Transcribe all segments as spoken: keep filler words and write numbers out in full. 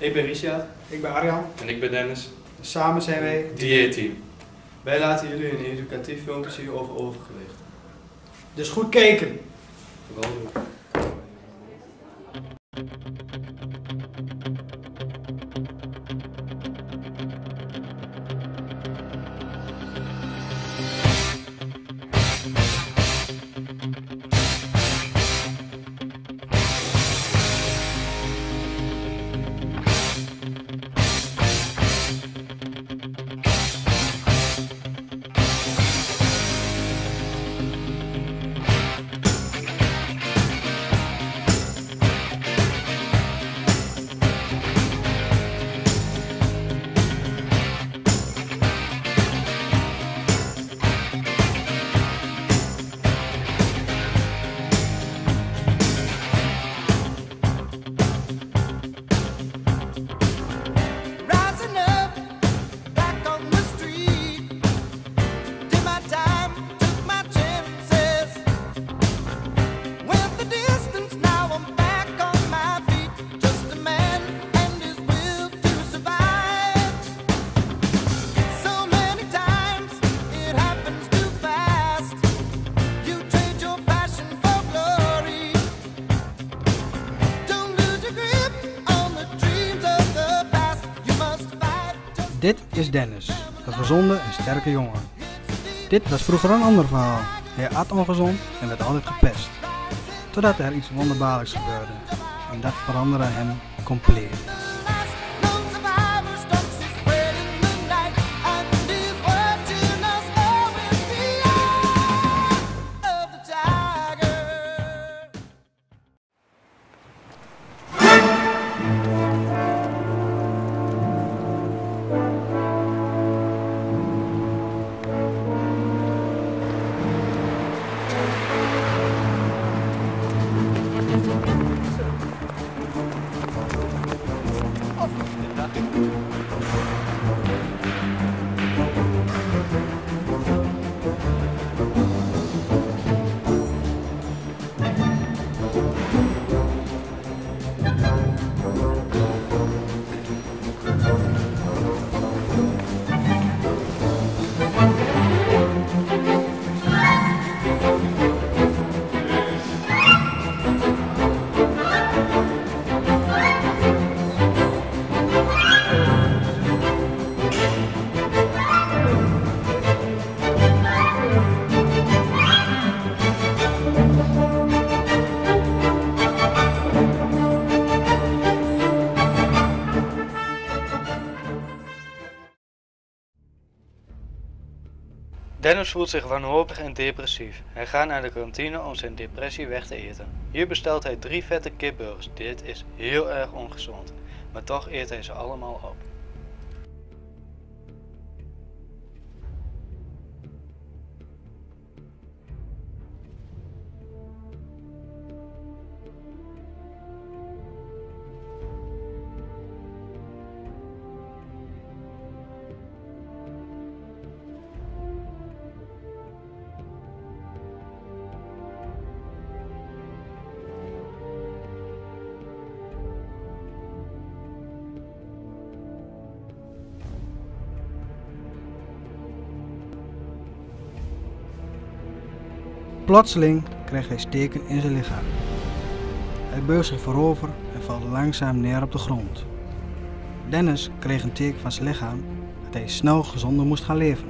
Ik ben Richard. Ik ben Arjan. En ik ben Dennis. Samen zijn wij Dieetteam. Wij laten jullie een educatief filmpje zien over overgewicht. Dus goed kijken. Vooral doen. Dit is Dennis, een gezonde en sterke jongen. Dit was vroeger een ander verhaal. Hij at ongezond en werd altijd gepest. Totdat er iets wonderbaarlijks gebeurde. En dat veranderde hem compleet. Dennis voelt zich wanhopig en depressief. Hij gaat naar de kantine om zijn depressie weg te eten. Hier bestelt hij drie vette kipburgers. Dit is heel erg ongezond, maar toch eet hij ze allemaal op. Plotseling kreeg hij steken in zijn lichaam. Hij beug zich voorover en valt langzaam neer op de grond. Dennis kreeg een teken van zijn lichaam dat hij snel gezonder moest gaan leven.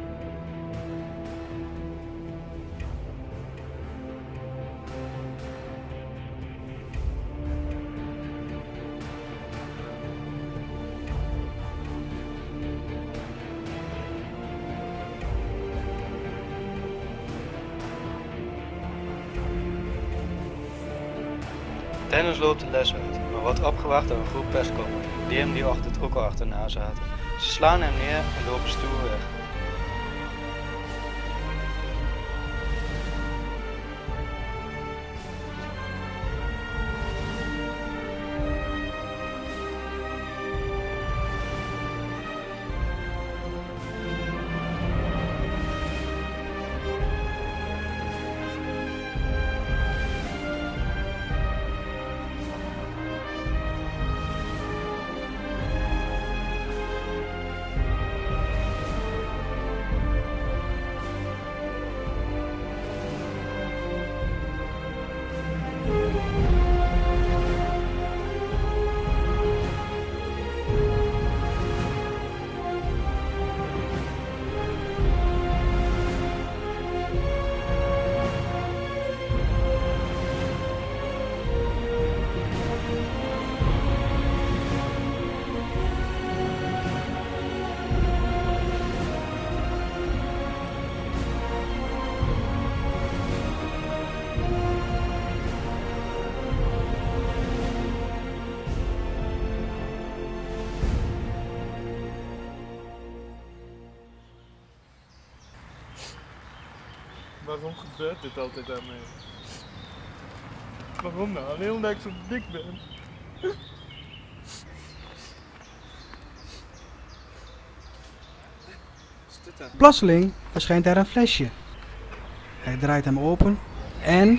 Dennis loopt de les uit, maar wordt opgewacht door een groep pestkoppen, die hem die ochtend ook al achterna zaten. Ze slaan hem neer en lopen stoer weg. Waarom gebeurt dit altijd aan mij? Waarom nou? Alleen omdat ik zo dik ben. Plotseling verschijnt er een flesje. Hij draait hem open en...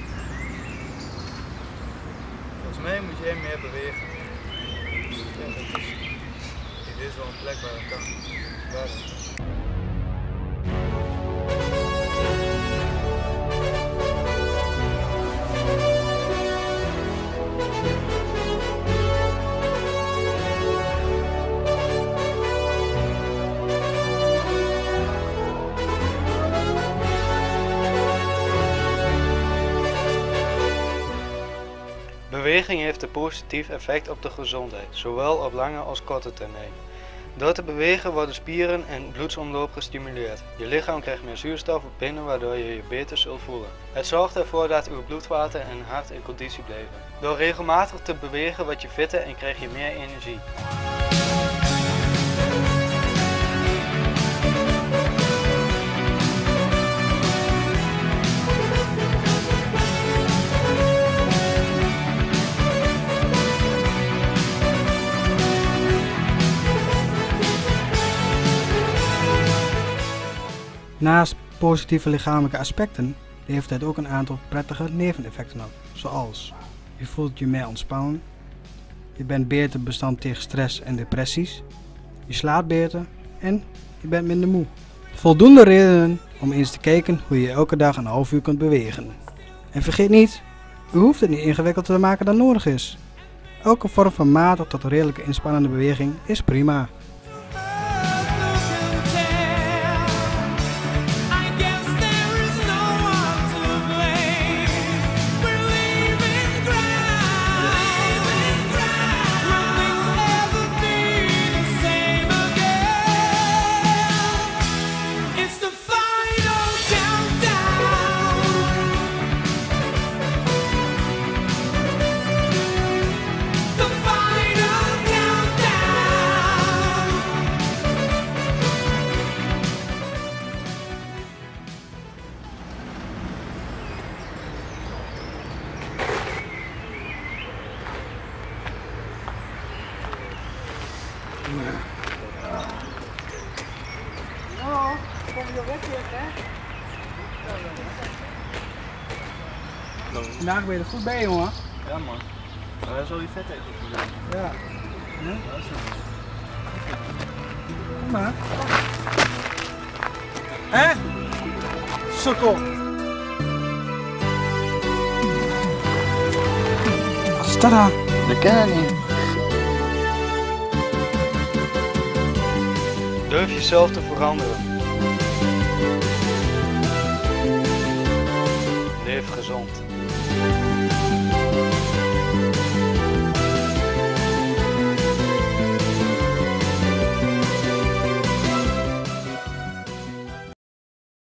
Volgens mij moet jij meer bewegen. Ja, dat is... Dit is wel een plek waar ik kan. Waar... Beweging heeft een positief effect op de gezondheid, zowel op lange als korte termijn. Door te bewegen worden spieren en bloedsomloop gestimuleerd. Je lichaam krijgt meer zuurstof binnen waardoor je je beter zult voelen. Het zorgt ervoor dat uw bloedvaten en hart in conditie blijven. Door regelmatig te bewegen word je fitter en krijg je meer energie. Naast positieve lichamelijke aspecten heeft het ook een aantal prettige neveneffecten op, zoals je voelt je meer ontspannen, je bent beter bestand tegen stress en depressies, je slaapt beter en je bent minder moe. Voldoende redenen om eens te kijken hoe je elke dag een half uur kunt bewegen. En vergeet niet, u hoeft het niet ingewikkelder te maken dan nodig is. Elke vorm van matige tot redelijke inspannende beweging is prima. Nou, kom je weg hier, hè? Vandaag ben je er goed bij, jongen. Ja man. Maar dat is al die vetheid op gedaan. Ja. Ja? Dat is het. Kom maar. Hé? Sukkel. Wat is dat dan? Dat ken ik niet. Durf jezelf te veranderen. Leef gezond.